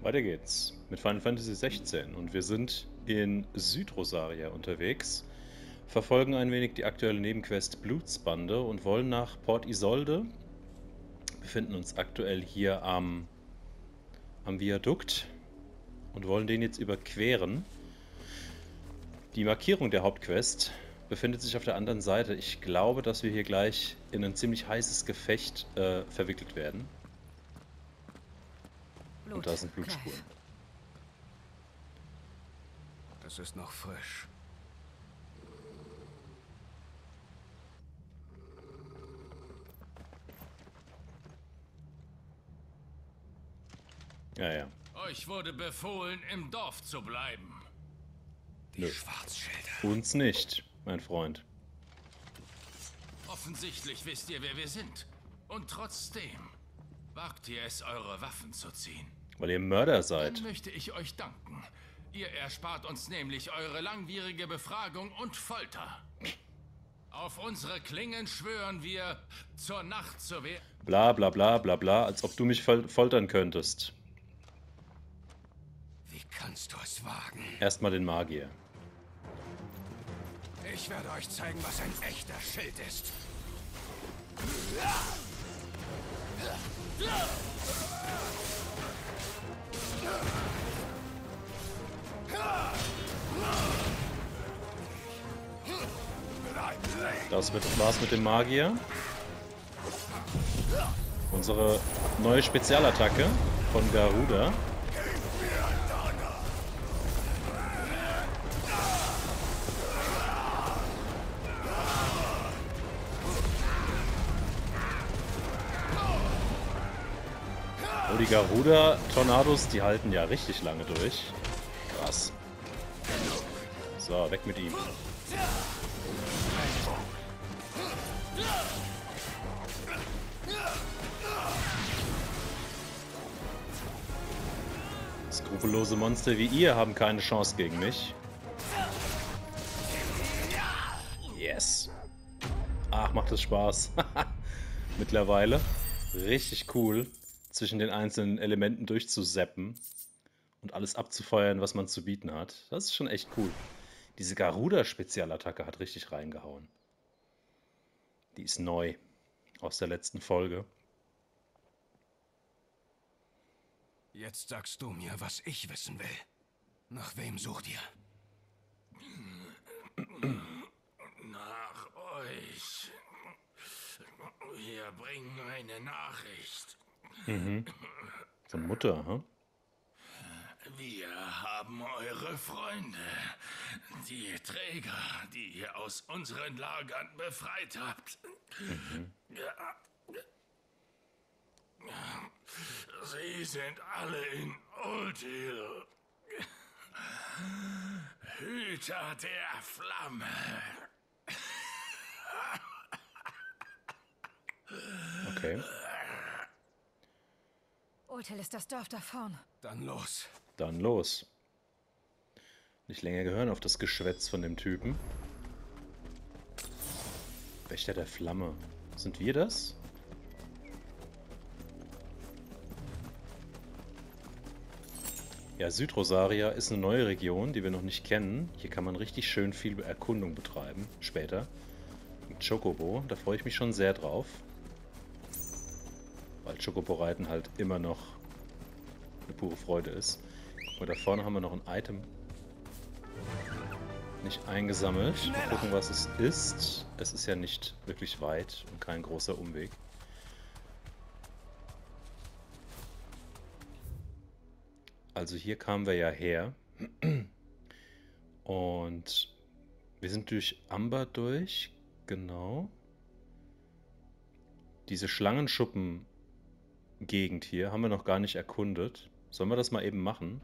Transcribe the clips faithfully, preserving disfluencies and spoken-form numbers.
Weiter geht's mit Final Fantasy sechzehn und wir sind in Südrosaria unterwegs, verfolgen ein wenig die aktuelle Nebenquest Blutsbande und wollen nach Port Isolde. Wir befinden uns aktuell hier am, am Viadukt und wollen den jetzt überqueren. Die Markierung der Hauptquest befindet sich auf der anderen Seite. Ich glaube, dass wir hier gleich in ein ziemlich heißes Gefecht äh, verwickelt werden. Blut, und da sind Blutspuren. Clive. Das ist noch frisch. Ja, ja. Euch wurde befohlen, im Dorf zu bleiben. Die Nö. Schwarzschilder. Uns nicht, mein Freund. Offensichtlich wisst ihr, wer wir sind. Und trotzdem wagt ihr es, eure Waffen zu ziehen. Weil ihr Mörder seid. Dann möchte ich euch danken. Ihr erspart uns nämlich eure langwierige Befragung und Folter. Auf unsere Klingen schwören wir, zur Nacht zu wehren. Bla bla bla bla bla, als ob du mich fol foltern könntest. Wie kannst du es wagen? Erstmal den Magier. Ich werde euch zeigen, was ein echter Schild ist. Das war's mit dem Magier. Unsere neue Spezialattacke von Garuda. Oh, die Garuda-Tornados, die halten ja richtig lange durch. Krass. So, weg mit ihm. Skrupellose Monster wie ihr haben keine Chance gegen mich. Yes. Ach, macht das Spaß. Mittlerweile. Richtig cool, zwischen den einzelnen Elementen durchzuseppen und alles abzufeuern, was man zu bieten hat. Das ist schon echt cool. Diese Garuda-Spezialattacke hat richtig reingehauen. Die ist neu aus der letzten Folge. Jetzt sagst du mir, was ich wissen will. Nach wem sucht ihr? Nach euch. Wir bringen eine Nachricht. Mhm. Von Mutter, hm? Wir haben eure Freunde, die Träger, die ihr aus unseren Lagern befreit habt. Mhm. Sie sind alle in Old Hill. Hüter der Flamme. Okay. Old Hill ist das Dorf da vorn. Dann los. Dann los. Nicht länger gehören auf das Geschwätz von dem Typen. Wächter der Flamme. Sind wir das? Ja, Südrosaria ist eine neue Region, die wir noch nicht kennen. Hier kann man richtig schön viel Erkundung betreiben. Später. Mit Chocobo. Da freue ich mich schon sehr drauf. Weil Chocobo-Reiten halt immer noch eine pure Freude ist. Guck mal, da vorne haben wir noch ein Item nicht eingesammelt. Mal gucken, was es ist. Es ist ja nicht wirklich weit und kein großer Umweg. Also hier kamen wir ja her. Und wir sind durch Amber durch. Genau. Diese Schlangenschuppen-Gegend hier haben wir noch gar nicht erkundet. Sollen wir das mal eben machen?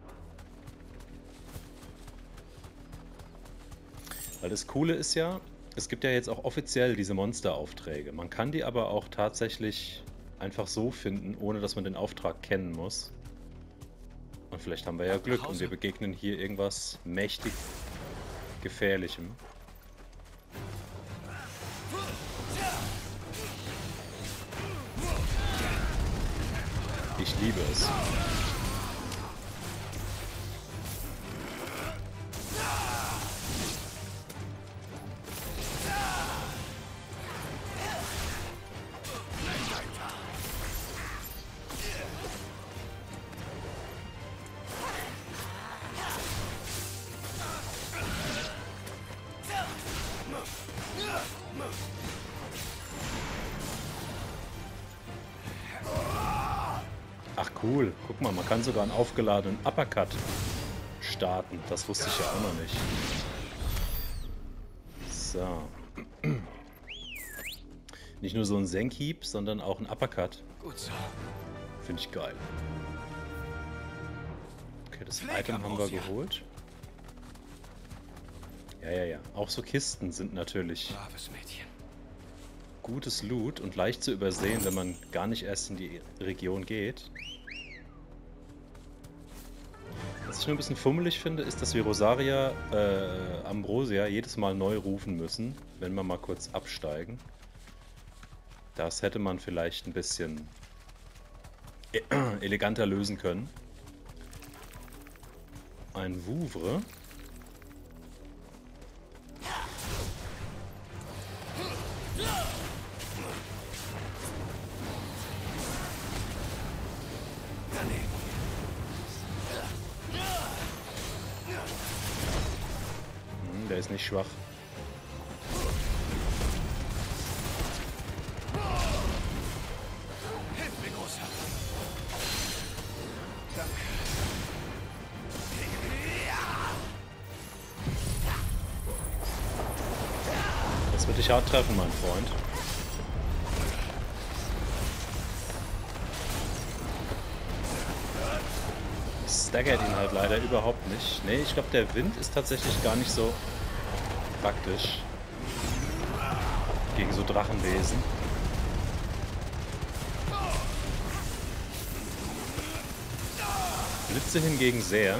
Weil das Coole ist ja, es gibt ja jetzt auch offiziell diese Monsteraufträge. Man kann die aber auch tatsächlich einfach so finden, ohne dass man den Auftrag kennen muss. Und vielleicht haben wir ja Glück und wir begegnen hier irgendwas mächtig Gefährlichem. Ich liebe es. Cool. Guck mal, man kann sogar einen aufgeladenen Uppercut starten. Das wusste ich ja auch noch nicht. So. Nicht nur so ein Senkhieb, sondern auch ein Uppercut. Gut so. Finde ich geil. Okay, das Item haben wir geholt. Ja, ja, ja. Auch so Kisten sind natürlich Braves Mädchen. gutes Loot und leicht zu übersehen, wenn man gar nicht erst in die Region geht. Was ich nur ein bisschen fummelig finde, ist, dass wir Rosaria, äh, Ambrosia jedes Mal neu rufen müssen, wenn wir mal kurz absteigen. Das hätte man vielleicht ein bisschen eleganter lösen können. Ein Vouvre. Hm, der ist nicht schwach. Hilf mir, Großer. Danke. Das wird dich hart treffen, mein Freund. Staggert ihn halt leider überhaupt nicht. Ne, ich glaube, der Wind ist tatsächlich gar nicht so praktisch gegen so Drachenwesen. Blitze hingegen sehr.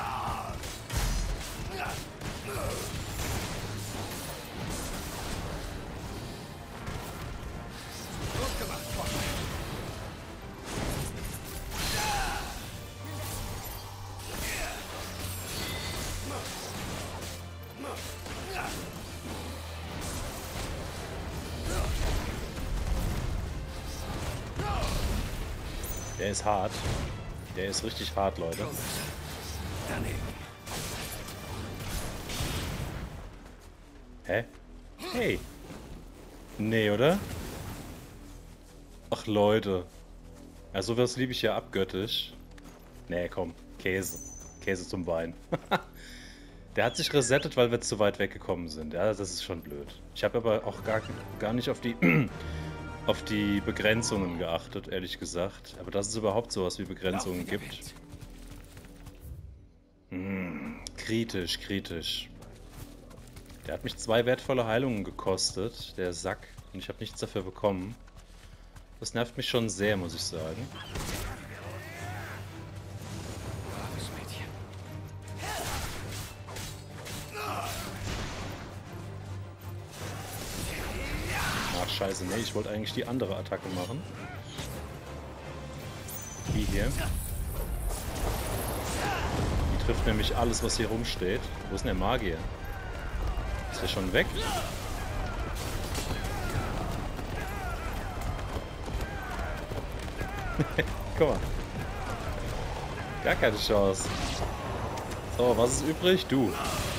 Der ist hart. Der ist richtig hart, Leute. Hä? Hey. Nee, oder? Ach, Leute. Ja, sowas liebe ich ja abgöttisch. Nee, komm. Käse. Käse zum Wein. Der hat sich resettet, weil wir zu weit weggekommen sind. Ja, das ist schon blöd. Ich habe aber auch gar, gar nicht auf die... auf die Begrenzungen geachtet, ehrlich gesagt. Aber dass es überhaupt sowas wie Begrenzungen gibt. Hm, kritisch, kritisch. Der hat mich zwei wertvolle Heilungen gekostet, der Sack. Und ich habe nichts dafür bekommen. Das nervt mich schon sehr, muss ich sagen. Scheiße, nee, ich wollte eigentlich die andere Attacke machen. Die hier. Die trifft nämlich alles, was hier rumsteht. Wo ist denn der Magier? Ist der schon weg? Guck mal. Gar keine Chance. So, was ist übrig? Du.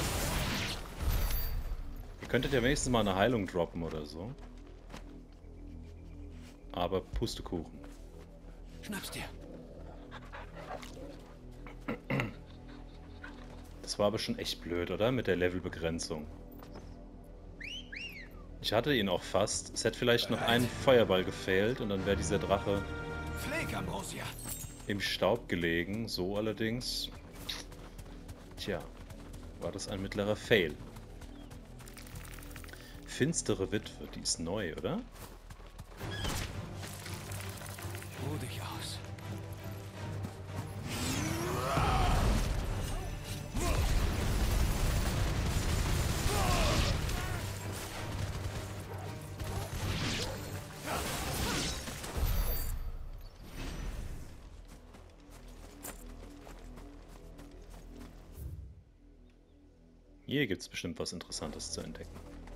Ihr könntet ja wenigstens mal eine Heilung droppen oder so. Aber Pustekuchen. Schnapp's dir. Das war aber schon echt blöd, oder? Mit der Levelbegrenzung. Ich hatte ihn auch fast. Es hätte vielleicht noch ein Feuerball gefehlt und dann wäre dieser Drache Pfleg, Ambrosia. im Staub gelegen. So allerdings. Tja, war das ein mittlerer Fail. Finstere Witwe, die ist neu, oder? Ruh dich aus. Hier gibt es bestimmt was Interessantes zu entdecken.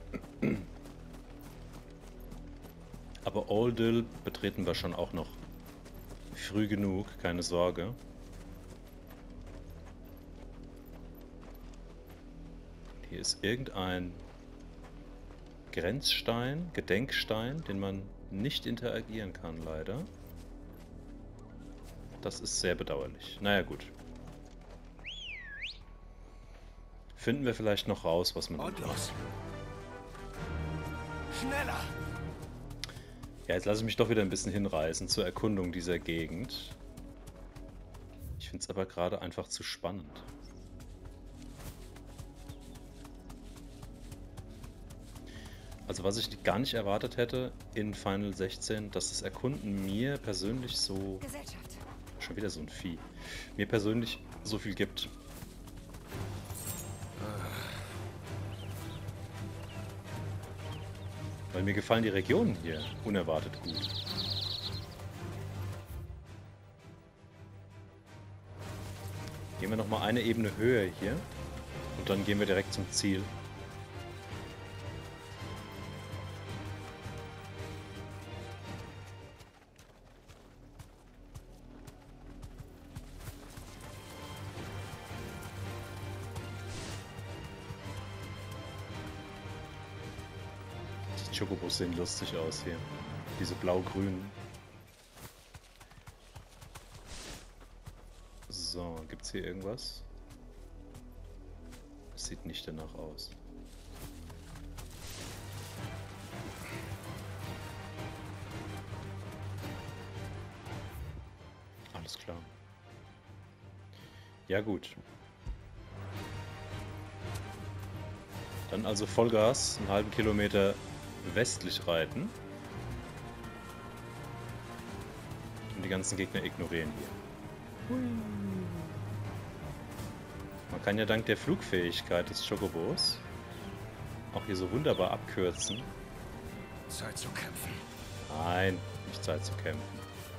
Aber Oldil betreten wir schon auch noch früh genug, keine Sorge. Hier ist irgendein Grenzstein, Gedenkstein, den man nicht interagieren kann, leider. Das ist sehr bedauerlich. Naja, gut. Finden wir vielleicht noch raus, was man... Und los. Schneller! Ja, jetzt lasse ich mich doch wieder ein bisschen hinreißen zur Erkundung dieser Gegend. Ich finde es aber gerade einfach zu spannend. Also was ich gar nicht erwartet hätte in Final sechzehn, dass das Erkunden mir persönlich so... Gesellschaft. Schon wieder so ein Vieh. Mir persönlich so viel gibt. Weil mir gefallen die Regionen hier unerwartet gut. Gehen wir nochmal eine Ebene höher hier. Und dann gehen wir direkt zum Ziel. Die Chocobos sehen lustig aus hier. Diese blau-grünen. So, gibt's hier irgendwas? Es sieht nicht danach aus. Alles klar. Ja gut. Dann also Vollgas, einen halben Kilometer westlich reiten. Und die ganzen Gegner ignorieren hier. Man kann ja dank der Flugfähigkeit des Chocobos auch hier so wunderbar abkürzen. Zeit zu kämpfen. Nein, nicht Zeit zu kämpfen.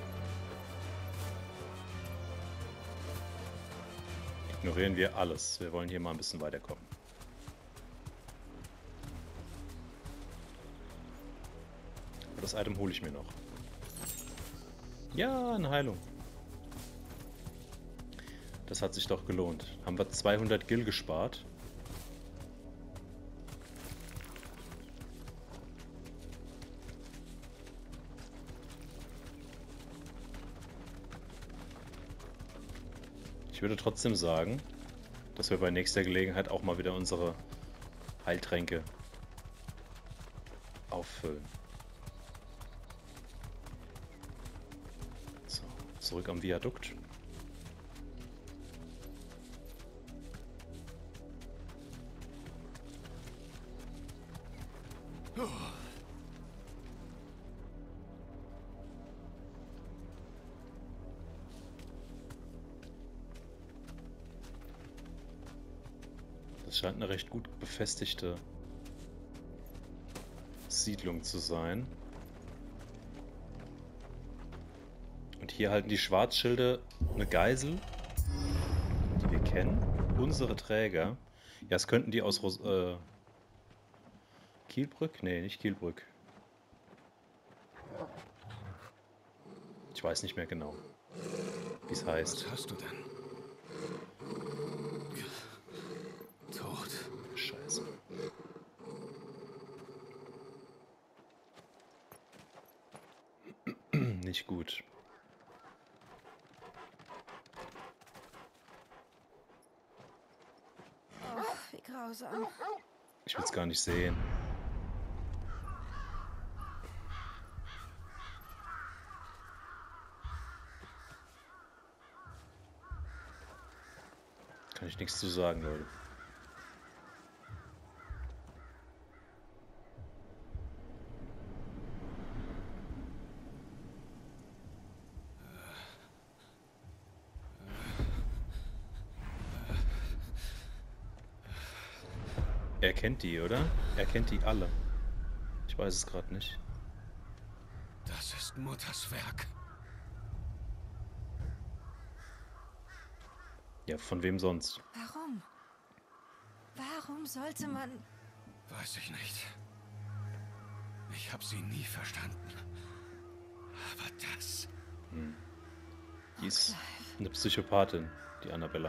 Ignorieren wir alles. Wir wollen hier mal ein bisschen weiterkommen. Aber das Item hole ich mir noch. Ja, eine Heilung. Das hat sich doch gelohnt. Haben wir zweihundert Gil gespart. Ich würde trotzdem sagen, dass wir bei nächster Gelegenheit auch mal wieder unsere Heiltränke auffüllen. So, zurück am Viadukt. Das scheint eine recht gut befestigte Siedlung zu sein. Und hier halten die Schwarzschilde eine Geisel, die wir kennen. Unsere Träger. Ja, es könnten die aus Ros äh, Kielbrück? Nee, nicht Kielbrück. Ich weiß nicht mehr genau, wie es heißt. Was hast du denn? Tot. Scheiße. Nicht gut. Oh, wie grausam. Ich will es gar nicht sehen. Kann ich nichts zu sagen, Leute. Er kennt die, oder? Er kennt die alle. Ich weiß es gerade nicht. Das ist Mutters Werk. Ja, von wem sonst? Warum? Warum sollte man... Weiß ich nicht. Ich habe sie nie verstanden. Aber das... Hm. Die ist eine Psychopathin, die Annabella.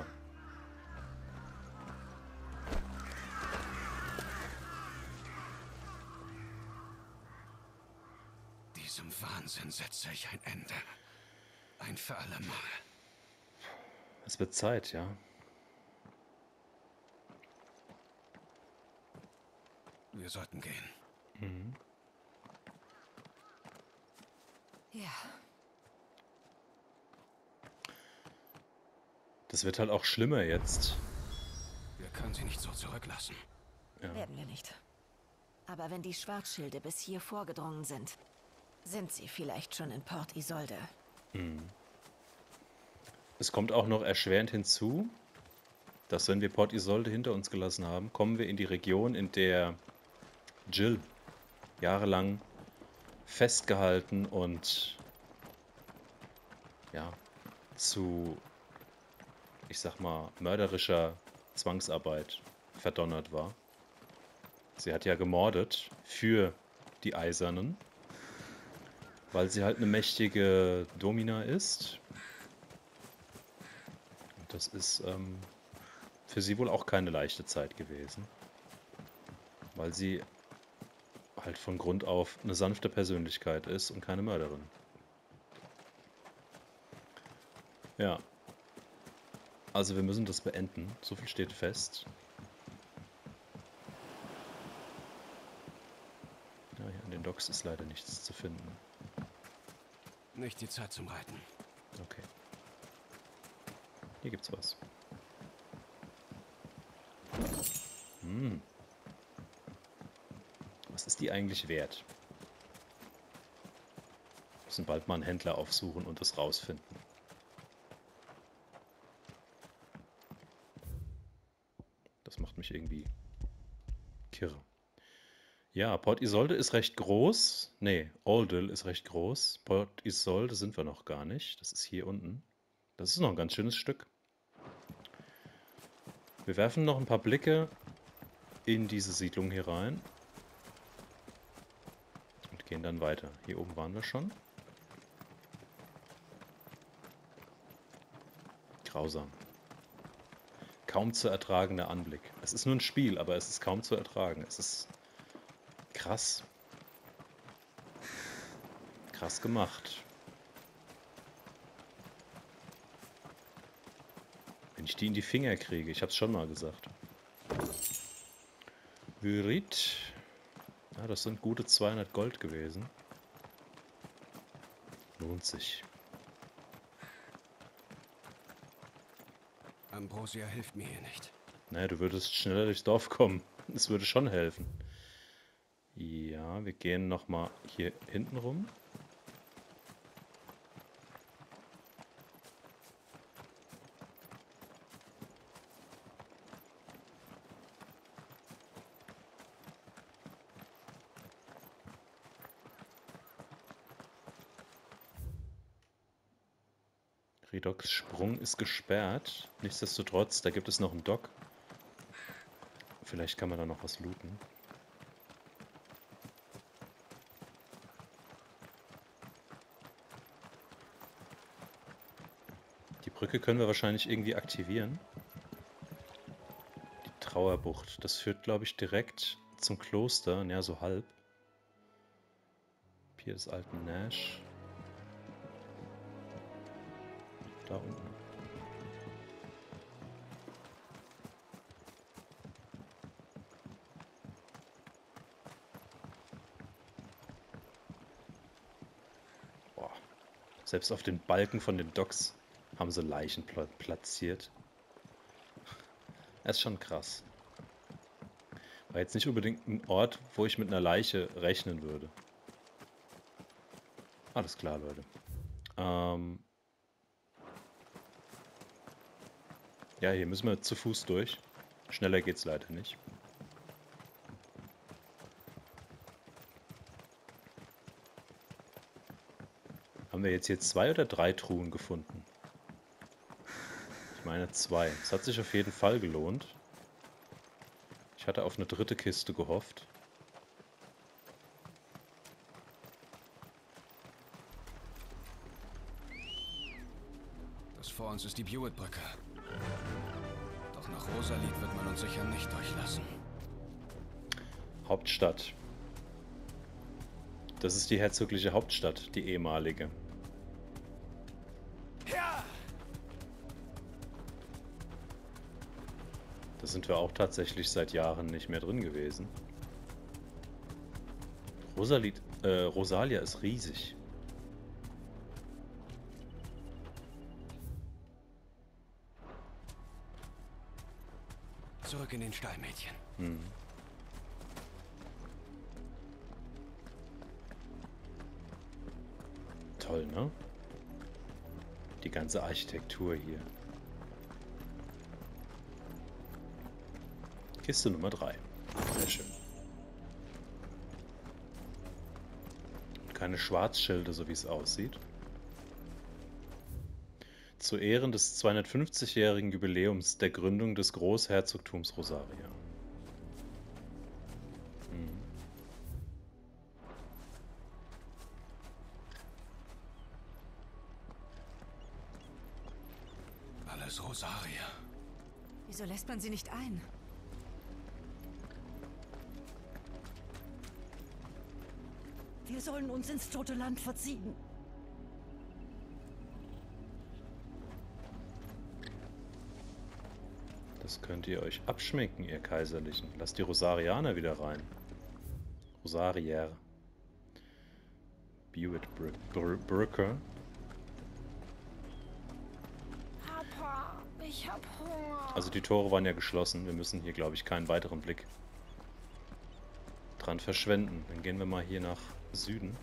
Diesem Wahnsinn setze ich ein Ende. Ein für alle Mal. Es wird Zeit, ja. Wir sollten gehen. Mhm. Ja. Das wird halt auch schlimmer jetzt. Wir können sie nicht so zurücklassen. Ja. Werden wir nicht. Aber wenn die Schwarzschilde bis hier vorgedrungen sind, sind sie vielleicht schon in Port Isolde. Mhm. Es kommt auch noch erschwerend hinzu, dass wenn wir Port Isolde hinter uns gelassen haben, kommen wir in die Region, in der Jill jahrelang festgehalten und ja, zu, ich sag mal, mörderischer Zwangsarbeit verdonnert war. Sie hat ja gemordet für die Eisernen, weil sie halt eine mächtige Domina ist. Und das ist ähm, für sie wohl auch keine leichte Zeit gewesen, weil sie halt von Grund auf eine sanfte Persönlichkeit ist und keine Mörderin. Ja. Also wir müssen das beenden. So viel steht fest. Ja, hier an den Docks ist leider nichts zu finden. Nicht die Zeit zum Reiten. Okay. Hier gibt's was. Hm. Was ist die eigentlich wert? Wir müssen bald mal einen Händler aufsuchen und es rausfinden. Das macht mich irgendwie kirre. Ja, Port Isolde ist recht groß. Nee, Oldil ist recht groß. Port Isolde sind wir noch gar nicht. Das ist hier unten. Das ist noch ein ganz schönes Stück. Wir werfen noch ein paar Blicke in diese Siedlung hier rein. Und gehen dann weiter. Hier oben waren wir schon. Grausam. Kaum zu ertragender Anblick. Es ist nur ein Spiel, aber es ist kaum zu ertragen. Es ist krass. Krass gemacht. Wenn ich die in die Finger kriege, ich habe es schon mal gesagt. Vyrit. Ja, das sind gute zweihundert Gold gewesen. Lohnt sich. Ambrosia hilft mir hier nicht. Naja, du würdest schneller durchs Dorf kommen. Es würde schon helfen. Ja, wir gehen nochmal hier hinten rum. Redox Sprung ist gesperrt. Nichtsdestotrotz, da gibt es noch einen Dock. Vielleicht kann man da noch was looten. Die Brücke können wir wahrscheinlich irgendwie aktivieren. Die Trauerbucht. Das führt, glaube ich, direkt zum Kloster. Ja, so halb. Pier des alten Nash. Da unten. Boah. Selbst auf den Balken von den Docks haben sie Leichen pla platziert. Das ist schon krass. War jetzt nicht unbedingt ein Ort, wo ich mit einer Leiche rechnen würde. Alles klar, Leute. Ähm... Ja, hier müssen wir zu Fuß durch. Schneller geht's leider nicht. Haben wir jetzt hier zwei oder drei Truhen gefunden? Ich meine zwei. Es hat sich auf jeden Fall gelohnt. Ich hatte auf eine dritte Kiste gehofft. Das vor uns ist die Buet-Brücke. Doch nach Rosalit wird man uns sicher nicht durchlassen. Hauptstadt. Das ist die herzogliche Hauptstadt, die ehemalige. Ja! Da sind wir auch tatsächlich seit Jahren nicht mehr drin gewesen. Rosalit, äh, Rosalia ist riesig. Zurück in den Stall, Mädchen. Hm. Toll, ne? Die ganze Architektur hier. Kiste Nummer drei. Sehr schön. Keine Schwarzschilde, so wie es aussieht. Zu Ehren des zweihundertfünfzigjährigen Jubiläums der Gründung des Großherzogtums Rosaria. Hm. Alles Rosaria. Wieso lässt man sie nicht ein? Wir sollen uns ins tote Land verziehen. Das könnt ihr euch abschminken, ihr Kaiserlichen. Lasst die Rosarianer wieder rein. Rosarier. Buick Brücke. Papa, ich hab Hunger. Also die Tore waren ja geschlossen. Wir müssen hier, glaube ich, keinen weiteren Blick dran verschwenden. Dann gehen wir mal hier nach Süden.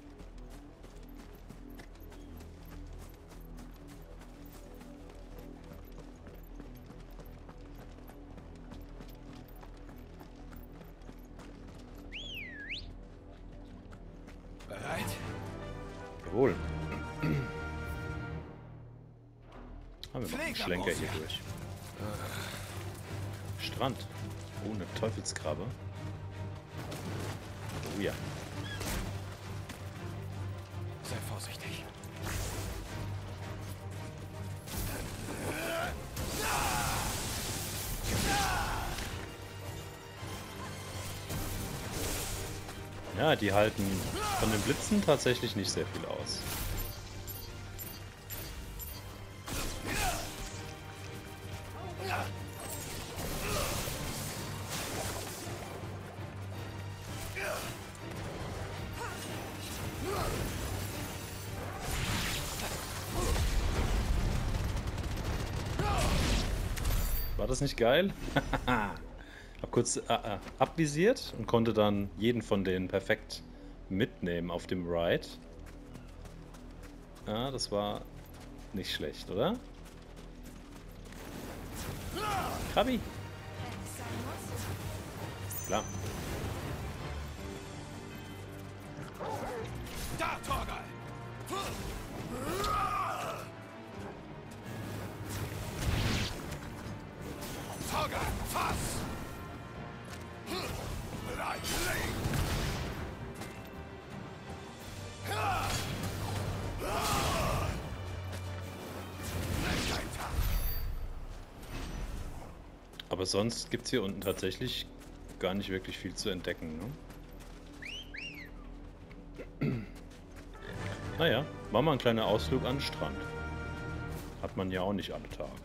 Bereit? Jawohl. Haben wir noch einen Schlenker hier durch. Strand. Oh, eine Teufelskrabbe. Oh ja. Sei vorsichtig. Ja, die halten von den Blitzen tatsächlich nicht sehr viel aus. War das nicht geil? Hab kurz äh, äh, abvisiert und konnte dann jeden von denen perfekt mitnehmen auf dem Ride. Ja, das war nicht schlecht, oder? Krabi! Klar. Da, Torgal! Torgal, fass! Aber sonst gibt es hier unten tatsächlich gar nicht wirklich viel zu entdecken, ne? Naja, machen wir einen kleinen Ausflug an den Strand. Hat man ja auch nicht alle Tage.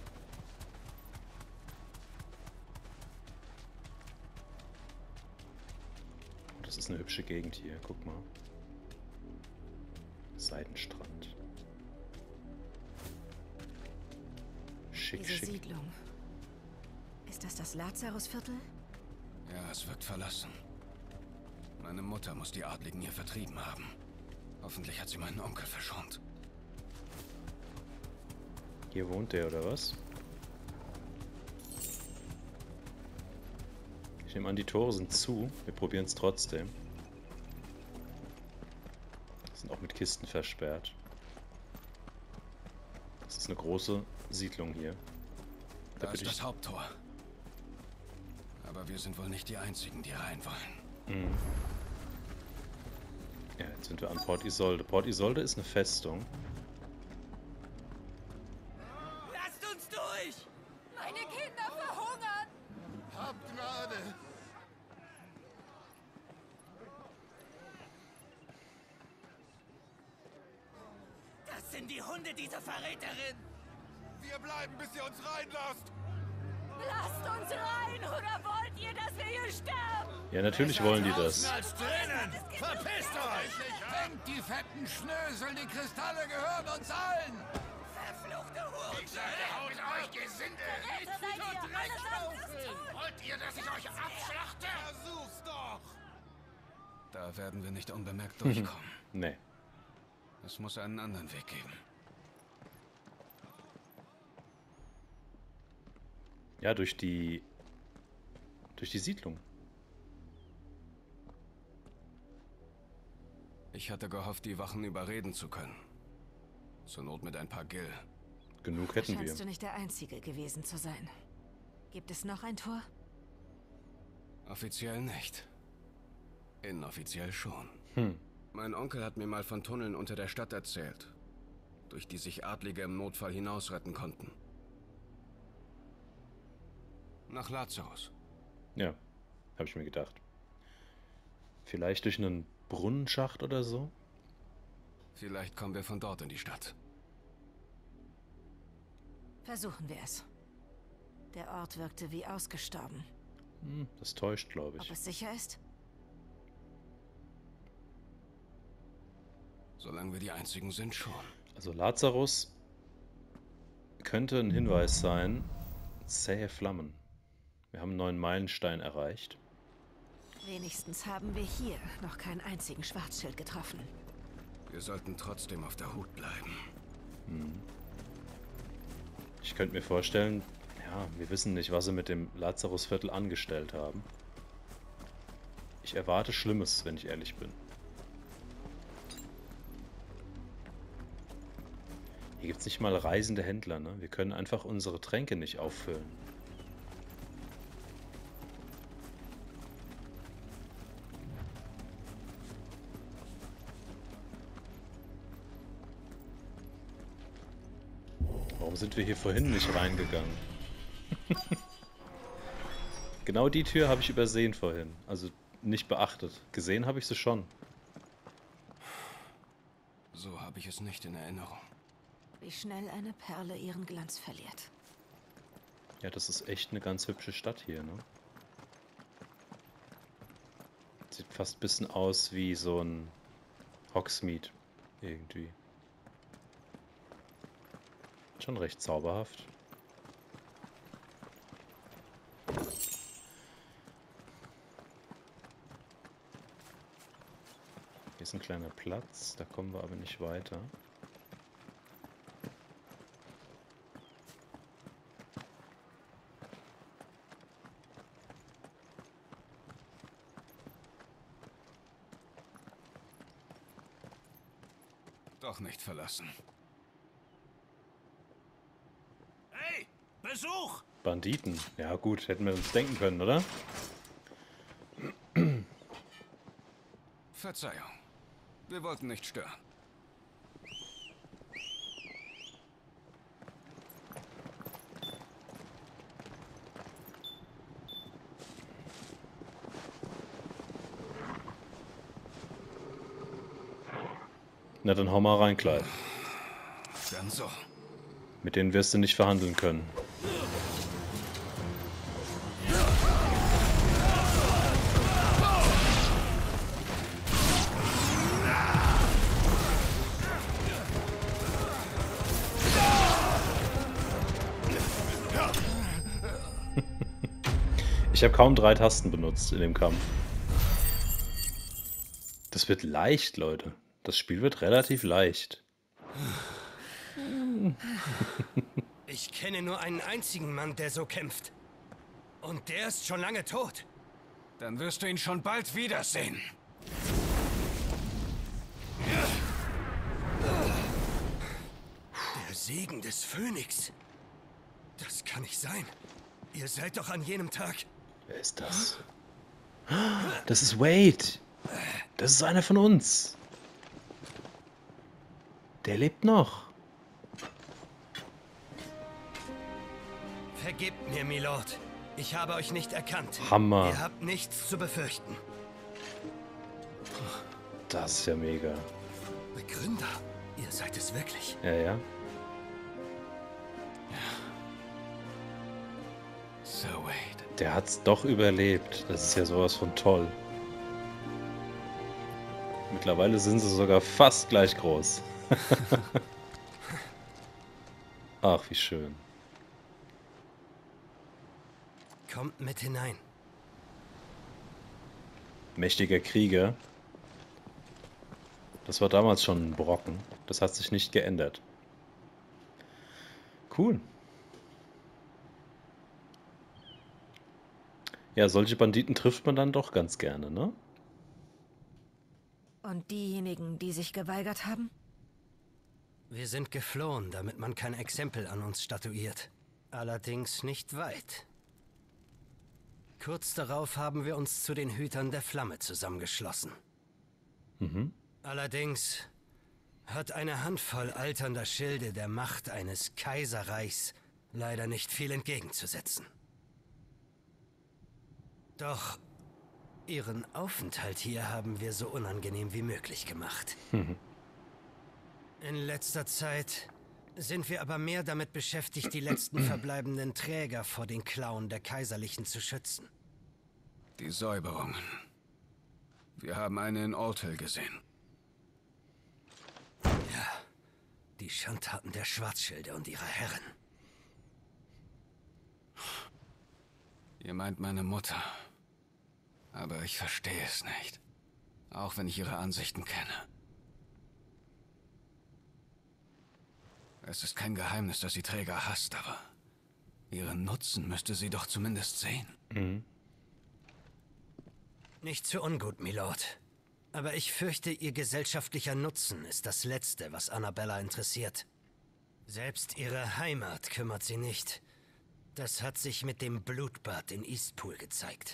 Das ist eine hübsche Gegend hier, guck mal. Seidenstrand. Schick, Diese schick. Siedlung. Ist das das Lazarusviertel? Ja, es wirkt verlassen. Meine Mutter muss die Adligen hier vertrieben haben. Hoffentlich hat sie meinen Onkel verschont. Hier wohnt der, oder was? Ich nehme an, die Tore sind zu. Wir probieren es trotzdem. Sind auch mit Kisten versperrt. Das ist eine große Siedlung hier. Da Da bin ist das ich... Haupttor. Aber wir sind wohl nicht die Einzigen, die rein wollen. Mhm. Ja, jetzt sind wir an Port Isolde. Port Isolde ist eine Festung. Lasst uns durch! Meine Kinder verhungern! Habt Gnade! Das sind die Hunde dieser Verräterin! Wir bleiben, bis ihr uns reinlasst! Lasst uns rein, oder wollt ihr, dass wir hier sterben? Ja, natürlich wollen die das. Als drinnen! Verpisst euch! Fängt die fetten Schnösel, die Kristalle gehören uns allen! Verfluchte Hurensäue! Haut euch Gesinde! Wollt ihr, dass ich euch abschlachte? Versuch's doch! Da werden wir nicht unbemerkt durchkommen. Nee. Es muss einen anderen Weg geben. Ja, durch die... durch die Siedlung. Ich hatte gehofft, die Wachen überreden zu können. Zur Not mit ein paar Gil. Genug hätten wir. Scheinst du nicht der Einzige gewesen zu sein. Gibt es noch ein Tor? Offiziell nicht. Inoffiziell schon. Hm. Mein Onkel hat mir mal von Tunneln unter der Stadt erzählt, durch die sich Adlige im Notfall hinausretten konnten. Nach Lazarus. Ja, habe ich mir gedacht. Vielleicht durch einen Brunnenschacht oder so? Vielleicht kommen wir von dort in die Stadt. Versuchen wir es. Der Ort wirkte wie ausgestorben. Hm, das täuscht, glaube Ob ich. es sicher ist? Solange wir die Einzigen sind, schon. Also Lazarus könnte ein Hinweis sein. Zähe Flammen. Wir haben einen neuen Meilenstein erreicht. Wenigstens haben wir hier noch keinen einzigen Schwarzschild getroffen. Wir sollten trotzdem auf der Hut bleiben. Hm. Ich könnte mir vorstellen, ja, wir wissen nicht, was sie mit dem Lazarusviertel angestellt haben. Ich erwarte Schlimmes, wenn ich ehrlich bin. Hier gibt es nicht mal reisende Händler, ne? Wir können einfach unsere Tränke nicht auffüllen. Warum sind wir hier vorhin nicht reingegangen? Genau die Tür habe ich übersehen vorhin. Also nicht beachtet. Gesehen habe ich sie schon. So habe ich es nicht in Erinnerung. Wie schnell eine Perle ihren Glanz verliert. Ja, das ist echt eine ganz hübsche Stadt hier, ne? Sieht fast ein bisschen aus wie so ein Hogsmeade irgendwie. Schon recht zauberhaft. Hier ist ein kleiner Platz, da kommen wir aber nicht weiter. Doch nicht verlassen. Hey! Besuch! Banditen. Ja gut, hätten wir uns denken können, oder? Verzeihung. Wir wollten nicht stören. Na dann hau mal rein, Clive. Dann so. Mit denen wirst du nicht verhandeln können. Ich habe kaum drei Tasten benutzt in dem Kampf. Das wird leicht, Leute. Das Spiel wird relativ leicht. Ich kenne nur einen einzigen Mann, der so kämpft. Und der ist schon lange tot. Dann wirst du ihn schon bald wiedersehen. Der Segen des Phönix. Das kann nicht sein. Ihr seid doch an jenem Tag... Wer ist das? Das ist Wade. Das ist einer von uns. Der lebt noch. Vergebt mir, Milord. Ich habe euch nicht erkannt. Hammer. Ihr habt nichts zu befürchten. Das ist ja mega. Begründer, ihr seid es wirklich. Ja, ja. Sir Wade. Der hat's doch überlebt. Das ist ja sowas von toll. Mittlerweile sind sie sogar fast gleich groß. Ach, wie schön. Kommt mit hinein. Mächtiger Krieger. Das war damals schon ein Brocken. Das hat sich nicht geändert. Cool. Ja, solche Banditen trifft man dann doch ganz gerne, ne? Und diejenigen, die sich geweigert haben? Wir sind geflohen, damit man kein Exempel an uns statuiert. Allerdings nicht weit. Kurz darauf haben wir uns zu den Hütern der Flamme zusammengeschlossen. Mhm. Allerdings hat eine Handvoll alternder Schilde der Macht eines Kaiserreichs leider nicht viel entgegenzusetzen. Doch ihren Aufenthalt hier haben wir so unangenehm wie möglich gemacht. Mhm. In letzter Zeit sind wir aber mehr damit beschäftigt, die letzten verbleibenden Träger vor den Klauen der Kaiserlichen zu schützen. Die Säuberungen. Wir haben eine in Ortel gesehen. Ja, die Schandtaten der Schwarzschilde und ihrer Herren. Ihr meint meine Mutter. Aber ich verstehe es nicht. Auch wenn ich ihre Ansichten kenne. Es ist kein Geheimnis, dass sie Träger hasst, aber ihren Nutzen müsste sie doch zumindest sehen. Mhm. Nicht zu ungut, Milord. Aber ich fürchte, ihr gesellschaftlicher Nutzen ist das Letzte, was Annabella interessiert. Selbst ihre Heimat kümmert sie nicht. Das hat sich mit dem Blutbad in Eastpool gezeigt.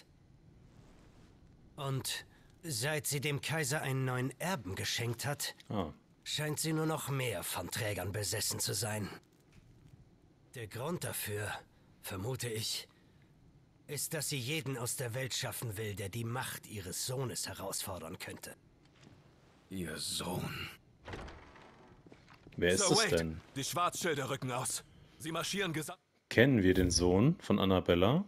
Und seit sie dem Kaiser einen neuen Erben geschenkt hat, Ah. scheint sie nur noch mehr von Trägern besessen zu sein. Der Grund dafür, vermute ich, ist, dass sie jeden aus der Welt schaffen will, der die Macht ihres Sohnes herausfordern könnte. Ihr Sohn. Wer ist Sir es Wade, denn? die Schwarzschilder rücken aus. Sie marschieren gesamt. Kennen wir den Sohn von Annabella?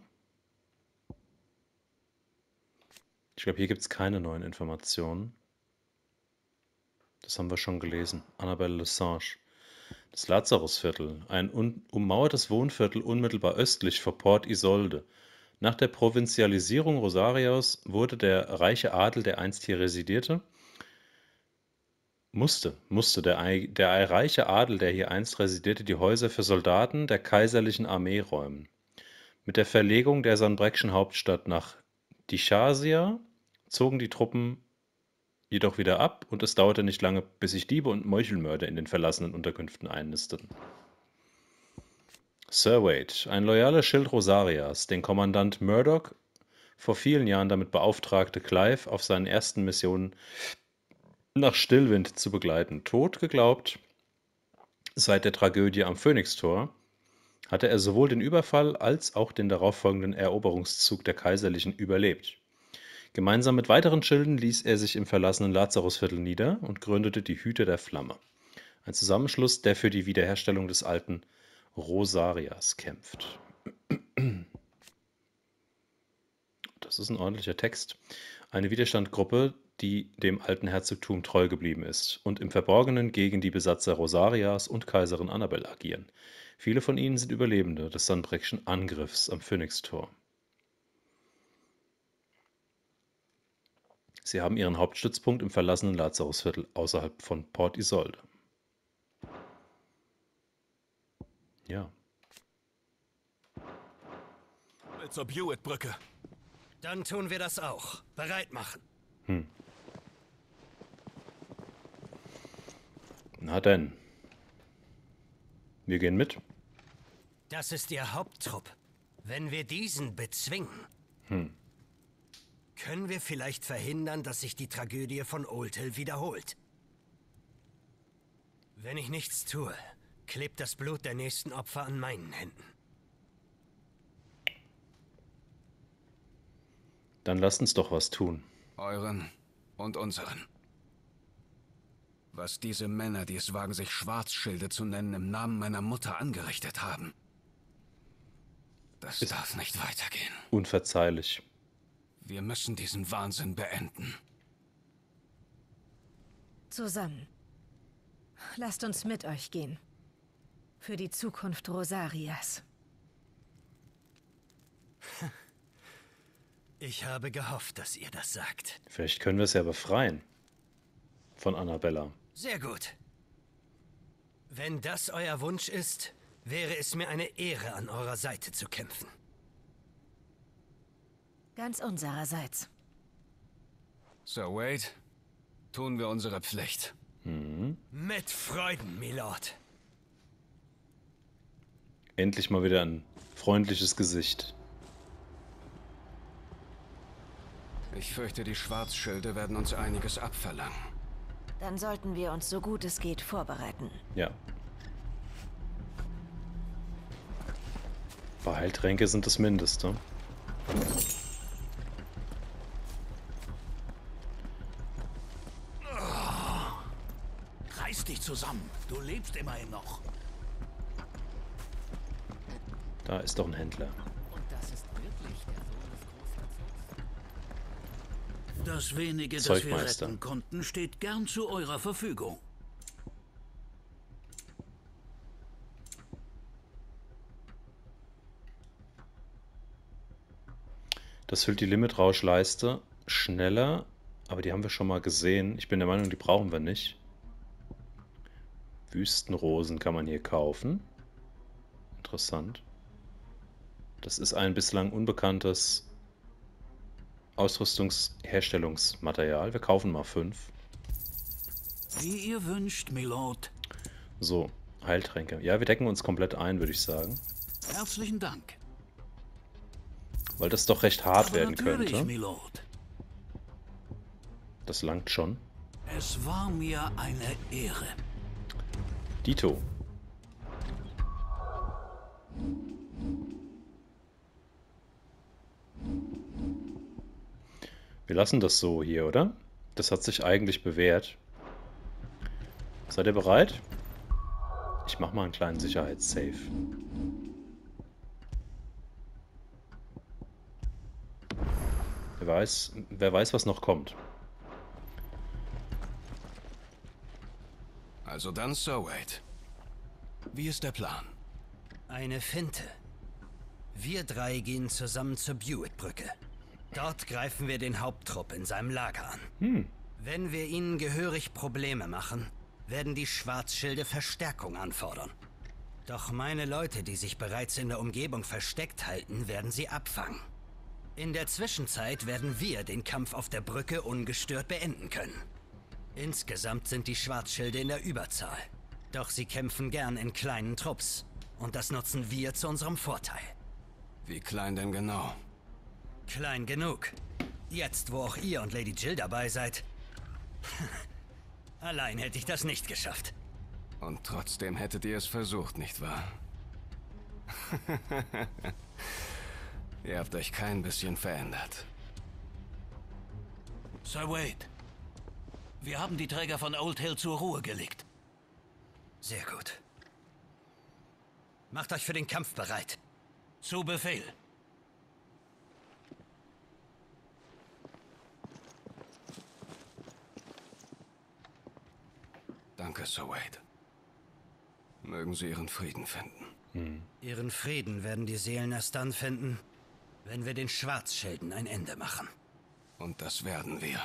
Ich glaube, hier gibt es keine neuen Informationen. Das haben wir schon gelesen. Annabelle Lessange. Das Lazarusviertel, ein un ummauertes Wohnviertel unmittelbar östlich vor Port Isolde. Nach der Provinzialisierung Rosarios wurde der reiche Adel, der einst hier residierte, musste, musste der, ei- der reiche Adel, der hier einst residierte, die Häuser für Soldaten der kaiserlichen Armee räumen. Mit der Verlegung der Sanbreckschen Hauptstadt nach Dichasia zogen die Truppen jedoch wieder ab und es dauerte nicht lange, bis sich Diebe und Meuchelmörder in den verlassenen Unterkünften einnisteten. Sir Wade, ein loyaler Schild Rosarias, den Kommandant Murdoch vor vielen Jahren damit beauftragte, Clive auf seinen ersten Missionen nach Stillwind zu begleiten. Tot geglaubt, seit der Tragödie am Phönixtor, hatte er sowohl den Überfall als auch den darauffolgenden Eroberungszug der Kaiserlichen überlebt. Gemeinsam mit weiteren Schilden ließ er sich im verlassenen Lazarusviertel nieder und gründete die Hüter der Flamme, ein Zusammenschluss, der für die Wiederherstellung des alten Rosarias kämpft. Das ist ein ordentlicher Text. Eine Widerstandsgruppe, die dem alten Herzogtum treu geblieben ist und im Verborgenen gegen die Besatzer Rosarias und Kaiserin Annabelle agieren. Viele von ihnen sind Überlebende des Sanbreckschen Angriffs am Phönixtor. Sie haben ihren Hauptstützpunkt im verlassenen Lazarusviertel außerhalb von Port Isolde. Ja. Zur Buick-Brücke. Dann tun wir das auch. Bereit machen. Hm. Na denn. Wir gehen mit. Das ist ihr Haupttrupp. Wenn wir diesen bezwingen, Hm. können wir vielleicht verhindern, dass sich die Tragödie von Old Hill wiederholt. Wenn ich nichts tue, klebt das Blut der nächsten Opfer an meinen Händen. Dann lasst uns doch was tun. Euren und unseren. Was diese Männer, die es wagen, sich Schwarzschilde zu nennen, im Namen meiner Mutter angerichtet haben. Das Ist darf nicht weitergehen. unverzeihlich. Wir müssen diesen Wahnsinn beenden. Zusammen. Lasst uns mit euch gehen. Für die Zukunft Rosarias. Ich habe gehofft, dass ihr das sagt. Vielleicht können wir es ja befreien. Von Annabella. Sehr gut. Wenn das euer Wunsch ist, wäre es mir eine Ehre, an eurer Seite zu kämpfen. Ganz unsererseits. Sir Wade, tun wir unsere Pflicht. Mhm. Mit Freuden, Milord. Endlich mal wieder ein freundliches Gesicht. Ich fürchte, die Schwarzschilde werden uns einiges abverlangen. Dann sollten wir uns so gut es geht vorbereiten. Ja. Heiltränke sind das Mindeste. Reiß dich zusammen. Du lebst immerhin noch. Da ist doch ein Händler. Und das ist wirklich der Sohn des Großherzogs? Das wenige, das wir Zeugmeister. retten konnten, steht gern zu eurer Verfügung. Das füllt die Limitrauschleiste schneller, aber die haben wir schon mal gesehen. Ich bin der Meinung, die brauchen wir nicht. Wüstenrosen kann man hier kaufen. Interessant. Das ist ein bislang unbekanntes Ausrüstungsherstellungsmaterial. Wir kaufen mal fünf. Wie ihr wünscht, Milord. So, Heiltränke. Ja, wir decken uns komplett ein, würde ich sagen. Herzlichen Dank. Weil das doch recht hart Aber werden natürlich, könnte. Milord. Das langt schon. Es war mir eine Ehre. Dito. Wir lassen das so hier, oder? Das hat sich eigentlich bewährt. Seid ihr bereit? Ich mach mal einen kleinen Sicherheitssave. Wer weiß, wer weiß, was noch kommt. Also dann, Sir Wade. Wie ist der Plan? Eine Finte. Wir drei gehen zusammen zur Buick-Brücke. Dort greifen wir den Haupttrupp in seinem Lager an. Hm. Wenn wir ihnen gehörig Probleme machen, werden die Schwarzschilde Verstärkung anfordern. Doch meine Leute, die sich bereits in der Umgebung versteckt halten, werden sie abfangen. In der Zwischenzeit werden wir den Kampf auf der Brücke ungestört beenden können. Insgesamt sind die Schwarzschilde in der Überzahl. Doch sie kämpfen gern in kleinen Trupps. Und das nutzen wir zu unserem Vorteil. Wie klein denn genau? Klein genug. Jetzt, wo auch ihr und Lady Jill dabei seid. Allein hätte ich das nicht geschafft. Und trotzdem hättet ihr es versucht, nicht wahr? Ihr habt euch kein bisschen verändert. Sir Wade, wir haben die Träger von Old Hill zur Ruhe gelegt. Sehr gut. Macht euch für den Kampf bereit. Zu Befehl. Danke, Sir Wade. Mögen Sie Ihren Frieden finden. Hm. Ihren Frieden werden die Seelen erst dann finden, wenn wir den Schwarzschilden ein Ende machen. Und das werden wir.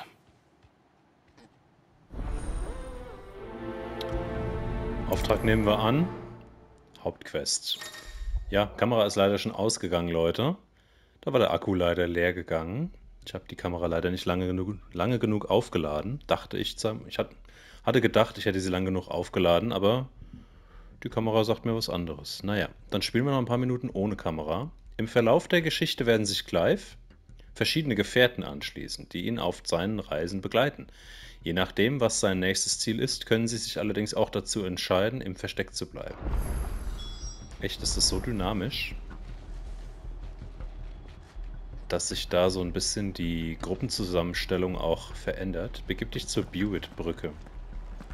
Auftrag nehmen wir an. Hauptquest. Ja, Kamera ist leider schon ausgegangen, Leute. Da war der Akku leider leer gegangen. Ich habe die Kamera leider nicht lange genug, lange genug aufgeladen. Dachte ich, ich hatte gedacht, ich hätte sie lang genug aufgeladen, aber die Kamera sagt mir was anderes. Naja, dann spielen wir noch ein paar Minuten ohne Kamera. Im Verlauf der Geschichte werden sich Clive verschiedene Gefährten anschließen, die ihn auf seinen Reisen begleiten. Je nachdem, was sein nächstes Ziel ist, können sie sich allerdings auch dazu entscheiden, im Versteck zu bleiben. Echt, ist das so dynamisch, dass sich da so ein bisschen die Gruppenzusammenstellung auch verändert. Begib dich zur Buick-Brücke.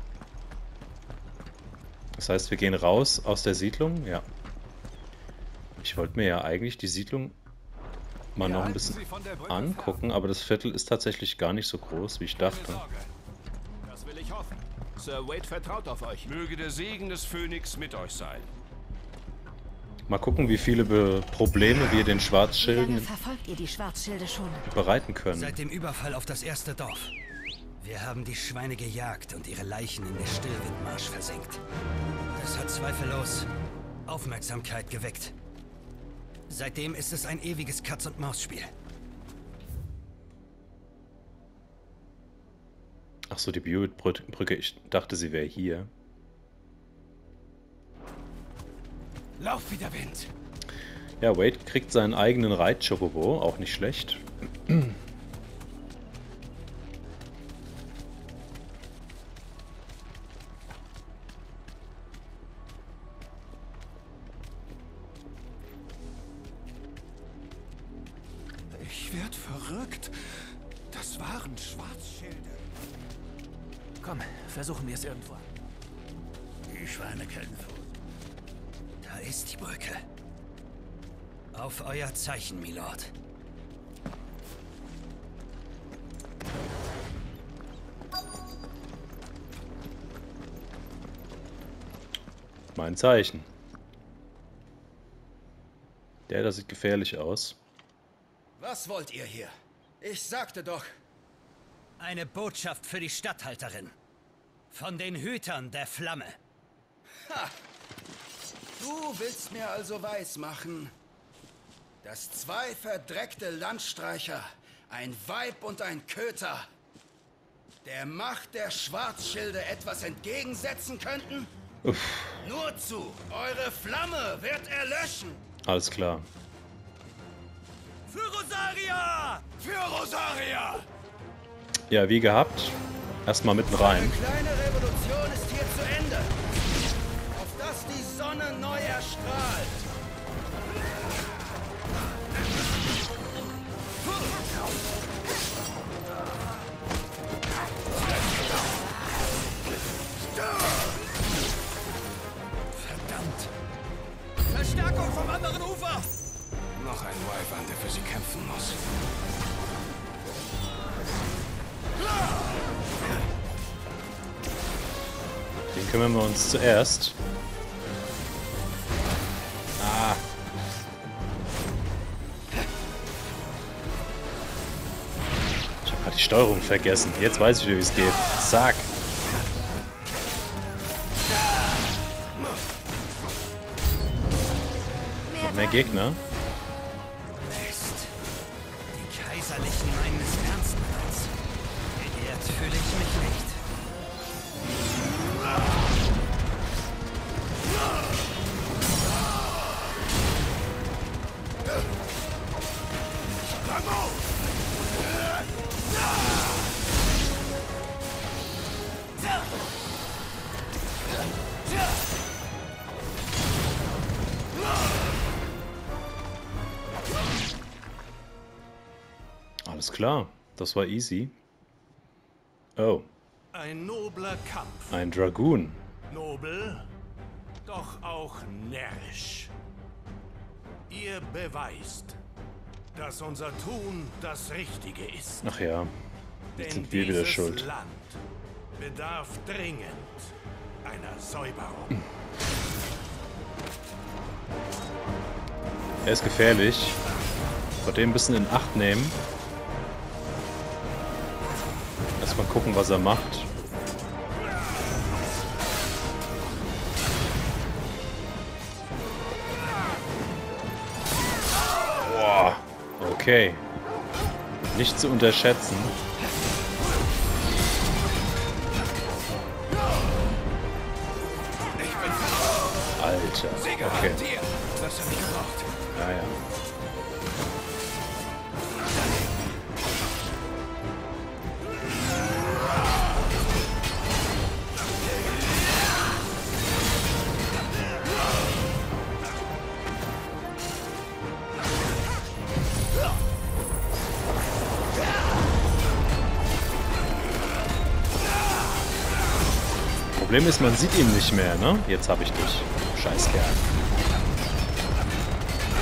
Das heißt, wir gehen raus aus der Siedlung, ja. Ich wollte mir ja eigentlich die Siedlung mal noch ein bisschen angucken, aber das Viertel ist tatsächlich gar nicht so groß, wie ich dachte. Das will ich hoffen. Sir Wade vertraut auf euch. Möge der Segen des Phönix mit euch sein. Mal gucken, wie viele Be Probleme wir den Wie lange Schwarzschilden verfolgt ihr die Schwarzschilde schon? bereiten können. Seit dem Überfall auf das erste Dorf. Wir haben die Schweine gejagt und ihre Leichen in der Stillwindmarsch versenkt. Das hat zweifellos Aufmerksamkeit geweckt. Seitdem ist es ein ewiges Katz-und-Maus-Spiel. Ach so, die Buick-Brücke. Ich dachte, sie wäre hier. Lauf wie der Wind. Ja, Wade kriegt seinen eigenen Reit-Chocobo. Auch nicht schlecht. Ich werd verrückt. Das waren Schwarzschilde. Komm, versuchen wir es irgendwo. Die Schweine kämpfen. Da ist die Brücke. Auf euer Zeichen, Milord. Mein Zeichen. Der da sieht gefährlich aus. Was wollt ihr hier? Ich sagte doch. Eine Botschaft für die Statthalterin. Von den Hütern der Flamme. Ha! Du willst mir also weismachen, dass zwei verdreckte Landstreicher, ein Weib und ein Köter, der Macht der Schwarzschilde etwas entgegensetzen könnten? Uff. Nur zu! Eure Flamme wird erlöschen! Alles klar. Für Rosaria! Für Rosaria! Ja, wie gehabt. Erstmal mitten rein. Eine kleine Revolution ist hier zu Ende. Auf dass die Sonne neu erstrahlt. Verdammt! Verstärkung vom anderen Ufer! Noch ein Wyvern, der für sie kämpfen muss. Den kümmern wir uns zuerst. Ah. Ich habe gerade die Steuerung vergessen. Jetzt weiß ich, wie es geht. Zack. Noch mehr Gegner. Mist. Die Kaiserlichen meinen es ernst mit uns. Geehrt fühle ich mich nicht. Alles klar. Das war easy. Oh. Ein nobler Kampf. Ein Dragoon. Nobel, doch auch närrisch. Ihr beweist, dass unser Tun das Richtige ist. Ach ja. Jetzt Denn sind wir wieder dieses schuld. Land bedarf dringend einer Säuberung. Er ist gefährlich. Vor dem ein bisschen in Acht nehmen. Erstmal gucken, was er macht. Boah. Okay. Nicht zu unterschätzen. Alter. Okay. Das hab ich gebraucht. Ja, ja. Problem ist, man sieht ihn nicht mehr, ne? Jetzt habe ich dich. Scheiß Kerl.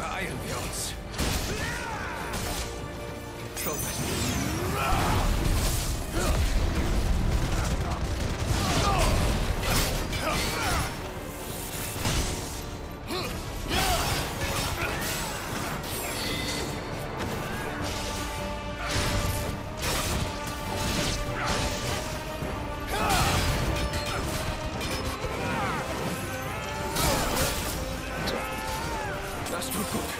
Beeilen wir uns. Schon das tut gut.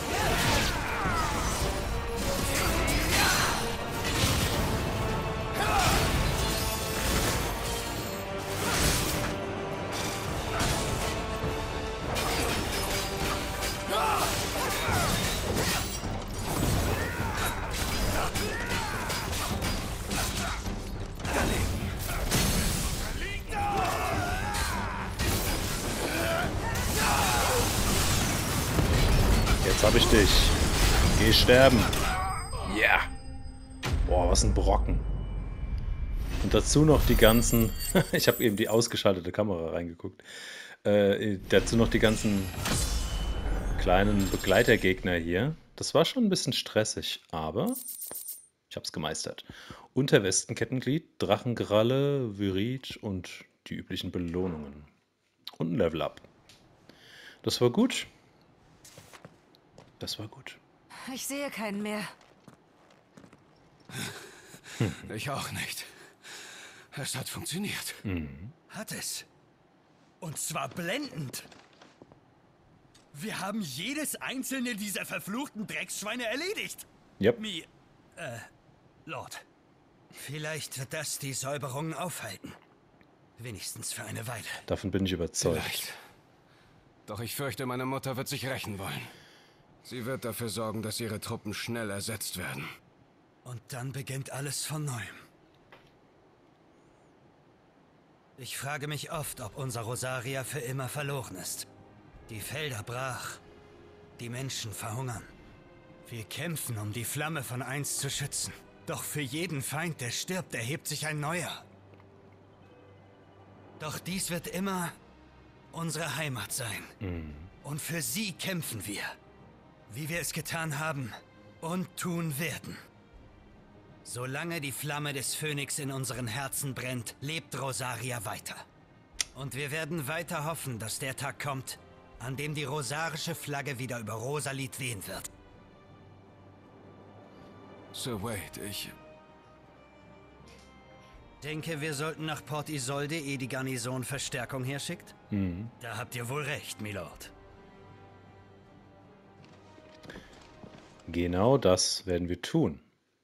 Jetzt hab ich dich. Geh sterben. Ja. Yeah. Boah, was ein Brocken. Und dazu noch die ganzen... ich habe eben die ausgeschaltete Kamera reingeguckt. Äh, dazu noch die ganzen kleinen Begleitergegner hier. Das war schon ein bisschen stressig, aber ich habe es gemeistert. Unterwestenkettenglied, Drachengeralle, Virit und die üblichen Belohnungen. Und ein Level-Up. Das war gut. Das war gut. Ich sehe keinen mehr. Hm. Ich auch nicht. Es hat funktioniert. Mhm. Hat es. Und zwar blendend. Wir haben jedes einzelne dieser verfluchten Drecksschweine erledigt. Yep. Mi, äh, Lord. Vielleicht wird das die Säuberungen aufhalten. Wenigstens für eine Weile. Davon bin ich überzeugt. Vielleicht. Doch ich fürchte, meine Mutter wird sich rächen wollen. Sie wird dafür sorgen, dass ihre Truppen schnell ersetzt werden. Und dann beginnt alles von neuem. Ich frage mich oft, ob unser Rosaria für immer verloren ist. Die Felder brach. Die Menschen verhungern. Wir kämpfen, um die Flamme von einst zu schützen. Doch für jeden Feind, der stirbt, erhebt sich ein neuer. Doch dies wird immer unsere Heimat sein. Mhm. Und für sie kämpfen wir. Wie wir es getan haben und tun werden. Solange die Flamme des Phönix in unseren Herzen brennt, lebt Rosaria weiter. Und wir werden weiter hoffen, dass der Tag kommt, an dem die rosarische Flagge wieder über Rosalit wehen wird. Sir Wade, ich... Denke, wir sollten nach Port Isolde, ehe die Garnison Verstärkung herschickt? Mhm. Da habt ihr wohl recht, Milord. Genau das werden wir tun.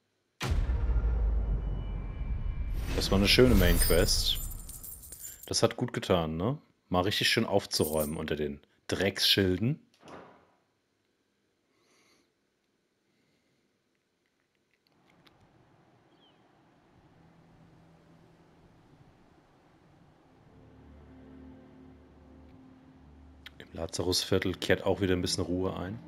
Das war eine schöne Main Quest. Das hat gut getan, ne? Mal richtig schön aufzuräumen unter den Drecksschilden. Im Lazarusviertel kehrt auch wieder ein bisschen Ruhe ein.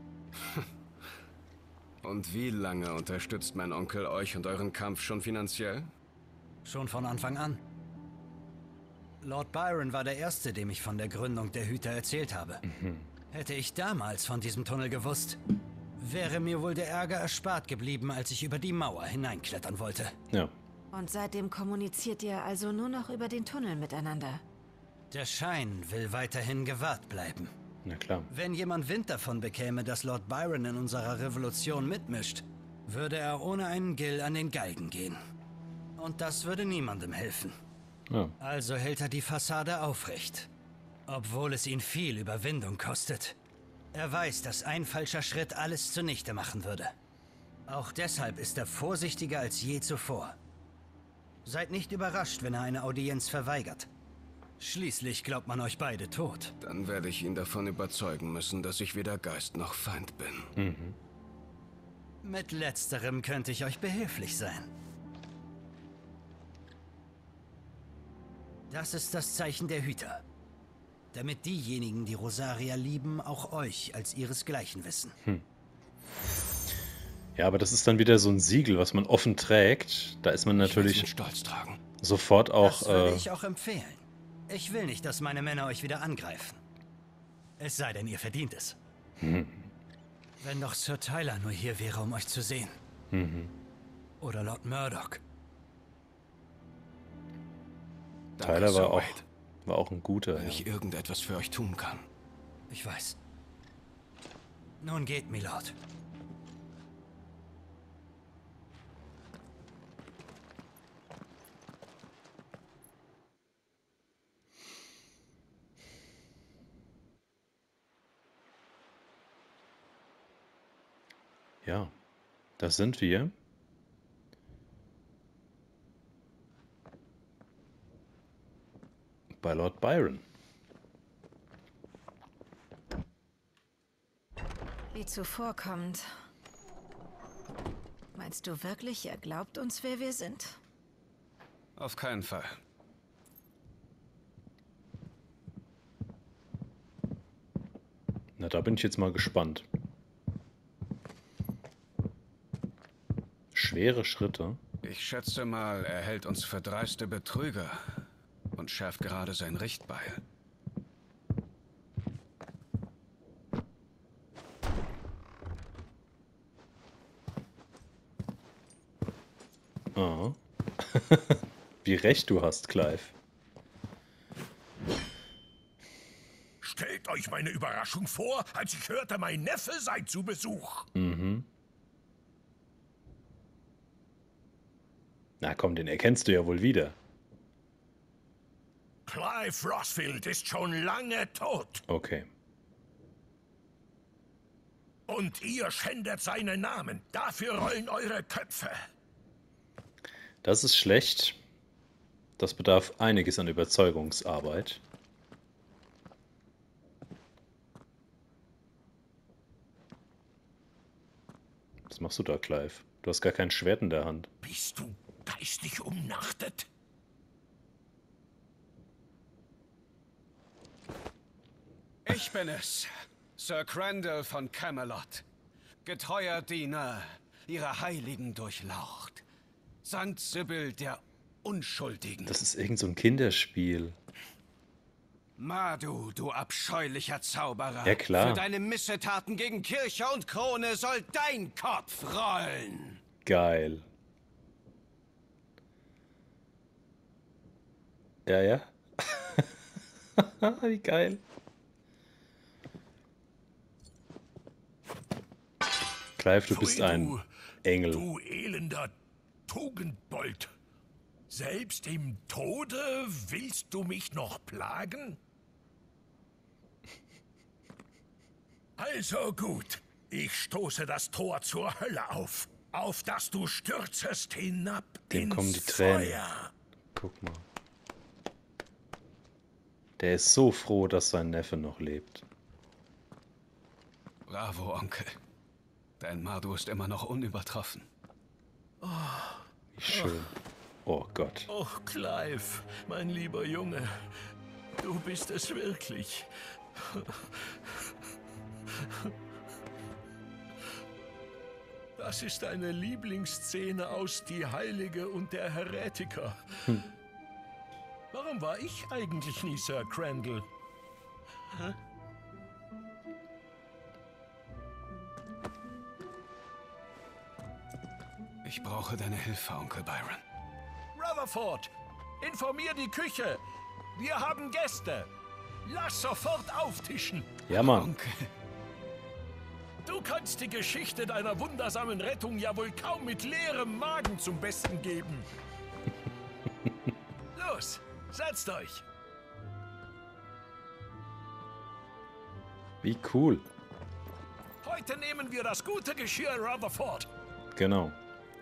Und wie lange unterstützt mein Onkel euch und euren Kampf schon finanziell? Schon von Anfang an. Lord Byron war der Erste, dem ich von der Gründung der Hüter erzählt habe. Mhm. Hätte ich damals von diesem Tunnel gewusst, wäre mir wohl der Ärger erspart geblieben, als ich über die Mauer hineinklettern wollte. Ja. Und seitdem kommuniziert ihr also nur noch über den Tunnel miteinander? Der Schein will weiterhin gewahrt bleiben. Na klar. Wenn jemand Wind davon bekäme, dass Lord Byron in unserer Revolution mitmischt, würde er ohne einen Gill an den Galgen gehen. Und das würde niemandem helfen. Ja. Also hält er die Fassade aufrecht. Obwohl es ihn viel Überwindung kostet. Er weiß, dass ein falscher Schritt alles zunichte machen würde. Auch deshalb ist er vorsichtiger als je zuvor. Seid nicht überrascht, wenn er eine Audienz verweigert. Schließlich glaubt man euch beide tot. Dann werde ich ihn davon überzeugen müssen, dass ich weder Geist noch Feind bin. Mhm. Mit letzterem könnte ich euch behilflich sein. Das ist das Zeichen der Hüter. Damit diejenigen, die Rosaria lieben, auch euch als ihresgleichen wissen. Hm. Ja, aber das ist dann wieder so ein Siegel, was man offen trägt. Da ist man natürlich stolz tragen. Sofort auch... Das würde äh, ich auch empfehlen. Ich will nicht, dass meine Männer euch wieder angreifen. Es sei denn, ihr verdient es. Hm. Wenn doch Sir Tyler nur hier wäre, um euch zu sehen. Mhm. Oder Lord Murdoch. Tyler Sir war auch, Wade. war auch ein guter. Wenn Ja. ich irgendetwas für euch tun kann. Ich weiß. Nun geht, Milord. Ja, da sind wir. Bei Lord Byron. Wie zuvorkommend. Meinst du wirklich, er glaubt uns, wer wir sind? Auf keinen Fall. Na, da bin ich jetzt mal gespannt. Schwere Schritte. Ich schätze mal, er hält uns für dreiste Betrüger und schärft gerade sein Richtbeil. Ah. Wie recht du hast, Clive. Stellt euch meine Überraschung vor, als ich hörte, mein Neffe sei zu Besuch. Mhm. Na komm, den erkennst du ja wohl wieder. Clive Rosfield ist schon lange tot. Okay. Und ihr schändet seinen Namen. Dafür rollen eure Köpfe. Das ist schlecht. Das bedarf einiges an Überzeugungsarbeit. Was machst du da, Clive? Du hast gar kein Schwert in der Hand. Bist du geistig umnachtet? Ich bin es, Sir Crandall von Camelot. Getreuer Diener, ihrer Heiligen durchlaucht. Sankt Sibyl der Unschuldigen. Das ist irgend so ein Kinderspiel. Madu, du abscheulicher Zauberer. Ja, klar. Für deine Missetaten gegen Kirche und Krone soll dein Kopf rollen. Geil. Ja, ja. Wie geil. Clive, du bist Pfui, ein du, Engel. Du elender Tugendbold. Selbst im Tode willst du mich noch plagen? Also gut, ich stoße das Tor zur Hölle auf, auf das du stürzest hinab Dem ins kommen die Tränen. Feuer. Guck mal. Der ist so froh, dass sein Neffe noch lebt. Bravo, Onkel. Dein Madu ist immer noch unübertroffen. Wie schön. Oh Gott. Oh, Clive, mein lieber Junge, du bist es wirklich. Das ist eine Lieblingsszene aus Die Heilige und der Heretiker. Hm. Warum war ich eigentlich nie Sir Crandall? Hä? Ich brauche deine Hilfe, Onkel Byron. Rutherford, informier die Küche. Wir haben Gäste. Lass sofort auftischen. Ja, Mann. Onkel. Du kannst die Geschichte deiner wundersamen Rettung ja wohl kaum mit leerem Magen zum Besten geben. Los, setzt euch. Wie cool. Heute nehmen wir das gute Geschirr, Rutherford. Genau.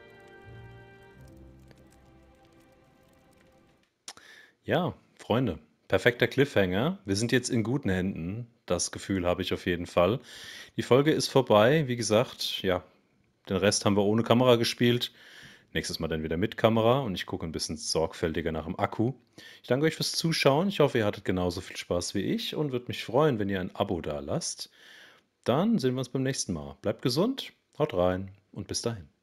Ja, Freunde, perfekter Cliffhanger. Wir sind jetzt in guten Händen. Das Gefühl habe ich auf jeden Fall. Die Folge ist vorbei. Wie gesagt, ja, den Rest haben wir ohne Kamera gespielt. Nächstes Mal dann wieder mit Kamera und ich gucke ein bisschen sorgfältiger nach dem Akku. Ich danke euch fürs Zuschauen. Ich hoffe, ihr hattet genauso viel Spaß wie ich und würde mich freuen, wenn ihr ein Abo da lasst. Dann sehen wir uns beim nächsten Mal. Bleibt gesund, haut rein und bis dahin.